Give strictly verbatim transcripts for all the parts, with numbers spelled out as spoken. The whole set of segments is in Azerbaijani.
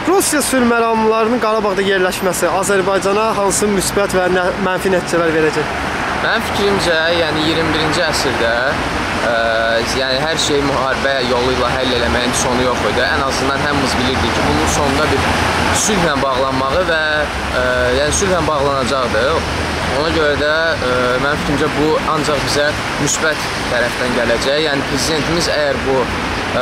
Rusiya sülhməramlılarının Qarabağda yerləşməsi Azərbaycana hansı müsbət və mənfi nəticələr verəcək? Mənim fikrimcə, yəni iyirmi birinci əsrdə ə, yəni hər şey müharibə yolu ilə həll eləməyin sonu yox idi. Ən azından hamımız bilirdik ki, bunun sonunda bir sülhlə bağlanmağı və ə, yəni sülhlə bağlanacaqdı. Ona görə də ə, mənim fikrimcə bu ancaq bizə müsbət tərəfdən gələcək. Yəni prezidentimiz əgər bu ə,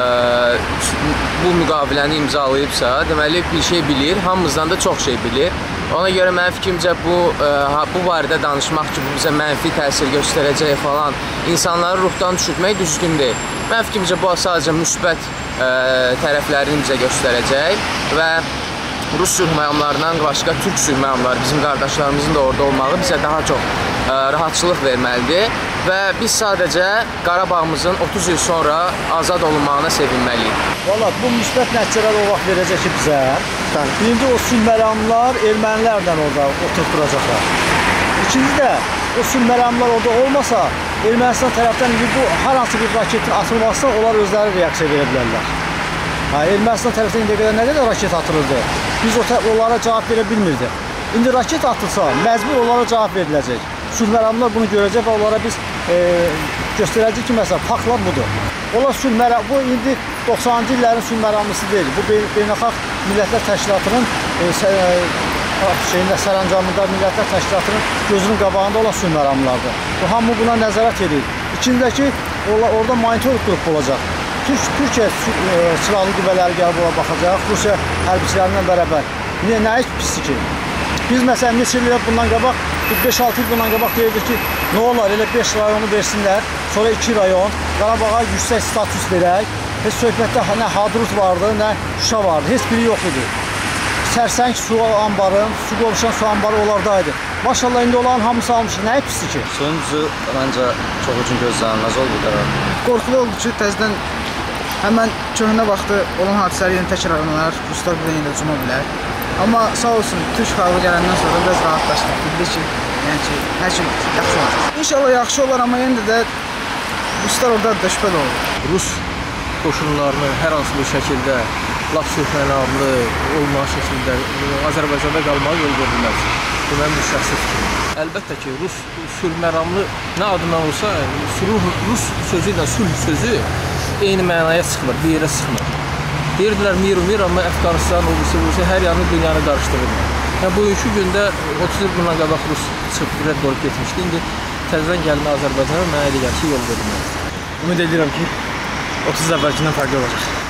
bu müqaviləni imzalayıbsa, deməli bir şey bilir, hamımızdan da çox şey bilir. Ona görə mənim fikrimcə bu, ə, bu barədə danışmaq ki, bu bizə mənfi təsir göstərəcək falan, insanları ruhdan düşürtmək düzgün deyil. Mənim fikrimcə bu sadəcə müsbət ə, tərəflərini bizə göstərəcək və Rus sülhməramlarından başqa Türk sülhməramları, bizim qardaşlarımızın da orada olmağı bizə daha çox ə, rahatçılıq verməlidir və biz sadəcə Qarabağımızın otuz il sonra azad olunmağına sevinməliyik. Valla bu müsbət nəticələr o vaxt verəcək ki bizə. Birinci o sülhməramlar ermənilərlə orada oturtturacaqlar. İkinci də o sülhməramlar orada olmasa Ermənistan tərəfdən bu hər hansı bir raketin atılmasına onlar özləri reaksiya verə bilərlər. Ha, Ermənistan tərəfdən indiyə qədər nə qədər raket atılırdı? Biz onlara cavab verə bilmirdik. İndi raket atılsa məcbur onlara cavab veriləcək. Sülhməramlar bunu görəcək və onlara biz e, göstərəcək ki, məsələn, faktlar budur. Onlar sülhməram, bu indi doxsanıncı illərin sülhməramlısı deyil. Bu Beynəlxalq Millətlər Təşkilatının e, şeyində, sərəncamında Millətlər Təşkilatının gözünün qabağında olan sülhməramlardır. Bu hamı buna nəzarət edir. İkincəki, orada monitor qrup olacaq. Türkiyə silahlı qüvvələri gəlib ona baxacaq, Rusiya hərbiçilərindən bərabər. Niyə, nə heç pisdir ki? Biz məsələn, neçə il bundan qabaq, beş altı il bundan qabaq deyirdik ki, nə olar, elə beş rayonu versinlər, sonra iki rayon, Qarabağa yüksək status verək. Heç söhbətdə nə Hadrut vardı, nə Şuşa vardı, heç biri yox idi. Sərsəng su ambarı, su qovuşan su ambarı onlardaydı. Maşallah, indi olan hamısı almışıq, nə pisi ki? Sonuncusu, məncə çox üçün gözlənilməz oldu qərar. Qorxulu oldu ki, təzədən həmən köhnə vaxtı olan hadisələr yenə təkrarlanar, Ruslar burada yenə də cuma bilər. Amma sağ olsun, Türk xalqı gələndən sonra biraz rahatlaşdıq. Bildik ki, yəni ki, hər şey yaxşı olacaq. İnşallah yaxşı olar, amma yenə də Ruslar orada da şübhəli olur. Rus qoşunlarını hər hansı bir şəkildə laf sülhməramlı olmayan şəkildə Azərbaycanda qalmağa yol verilməz. Bu mənim bir şəxsi fikrim. Əlbəttə ki, Rus sülhməramlı nə adından olsa, Rus sözü ilə sülh sözü eyni mənaya sıxmır, bir yerə sıxmır. Deyirdilər mir mir, amma Əfqanistan, Rusiya hər yanı dünyanı qarışdırırlar. Yəni, bugünkü gündə otuz il bundan qabaq Rus çıxıb rədd olub getmişdi. İndi təzədən gəlmə Azərbaycana mənə elə gəlir ki, yol verilməz. Ümid edirəm ki, otuz əvvəlkindən fərqli olacaq.